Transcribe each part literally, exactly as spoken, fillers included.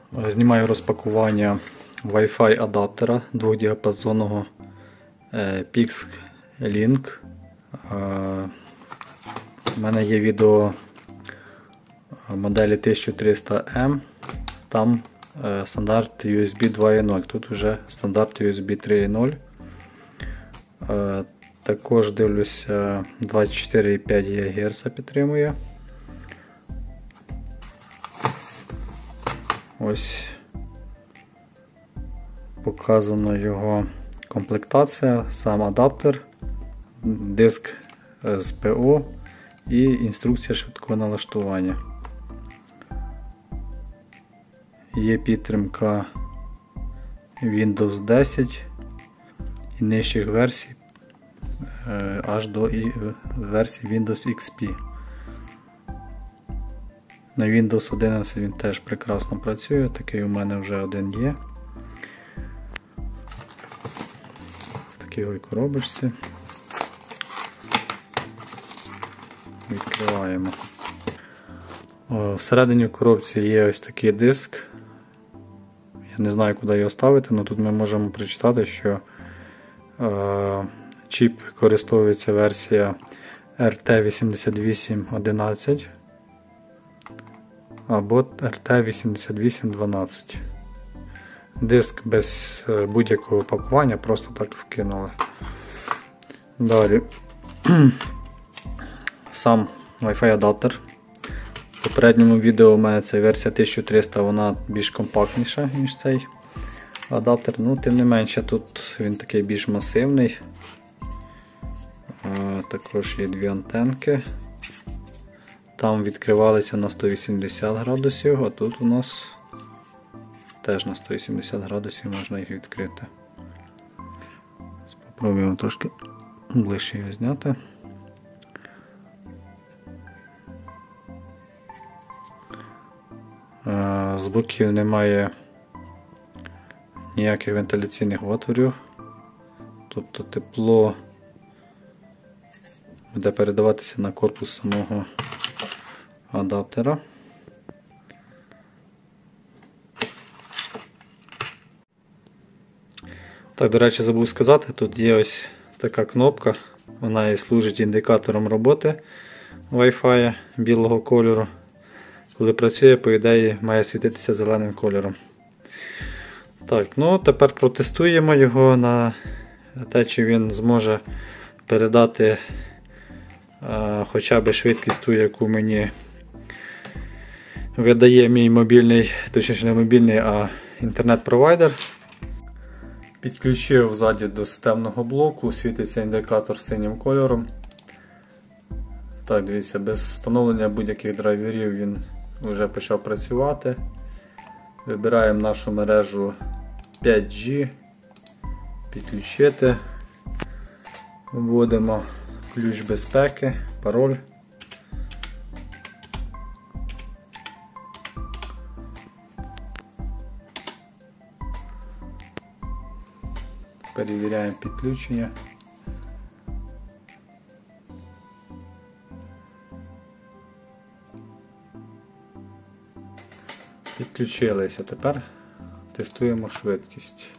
Знімаю розпакування Wi-Fi адаптера двохдіапазонного Pix-Link. У мене є відео моделі тисяча триста ем, там стандарт ю ес бі два крапка нуль, тут вже стандарт ю ес бі три крапка нуль. Також дивлюся, двадцять чотири і п'ять ГГц підтримує. Ось показана його комплектація, сам адаптер, диск з пе о і інструкція швидкого налаштування. Є підтримка Windows десять і нижчих версій аж до версії Windows ікс пі. На Windows одинадцять він теж прекрасно працює, такий у мене вже один є. В такій ось коробочці. Відкриваємо. Всередині в коробці є ось такий диск. Я не знаю, куди його ставити, але тут ми можемо прочитати, що е, чіп використовується версія ар те вісімдесят вісім одинадцять або ар те вісімдесят вісім дванадцять. Диск без будь-якого пакування, просто так вкинули. Далі сам Wi-Fi адаптер. В попередньому відео у мене це версія тисяча триста, вона більш компактніша, ніж цей адаптер. Ну, тим не менше, тут він такий більш масивний. А, також є дві антенки. Там відкривалися на сто вісімдесят градусів, а тут у нас теж на сто вісімдесят градусів можна їх відкрити. Спробуємо трошки ближче його зняти. З боків немає ніяких вентиляційних отворів, тобто тепло буде передаватися на корпус самого адаптера. Так, до речі, забув сказати, тут є ось така кнопка, вона і служить індикатором роботи Wi-Fi білого кольору. Коли працює, по ідеї, має світитися зеленим кольором. Так, ну тепер протестуємо його на те, чи він зможе передати а, хоча б швидкість ту, яку мені видає мій мобільний, точніше не мобільний, а інтернет-провайдер. Підключив ззаді до системного блоку, світиться індикатор синім кольором. Так, дивіться, без встановлення будь-яких драйверів він вже почав працювати. Вибираємо нашу мережу п'ять джі, підключити, вводимо ключ безпеки, пароль. Перевіряємо підключення. Підключилися, тепер тестуємо швидкість.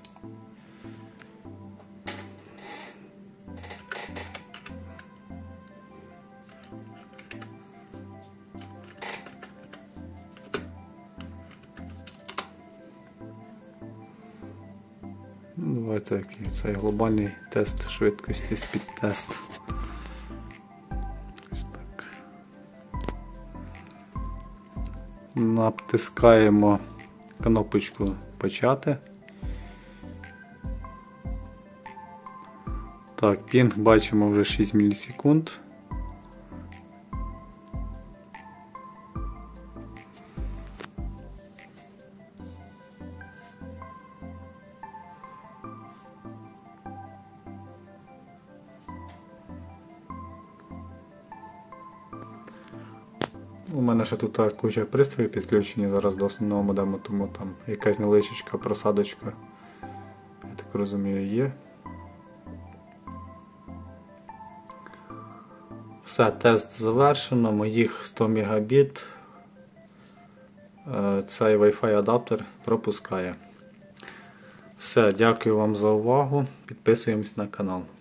Давайте який цей глобальний тест швидкості, спід-тест. Натискаємо кнопочку почати. Так, пінг бачимо вже шість мілісекунд. У мене ще тут куча пристроїв підключені зараз до основного модему, тому там якась невеличка просадочка, я так розумію, є. Все, тест завершено, моїх сто мегабіт е, цей Wi-Fi адаптер пропускає. Все, дякую вам за увагу. Підписуємось на канал.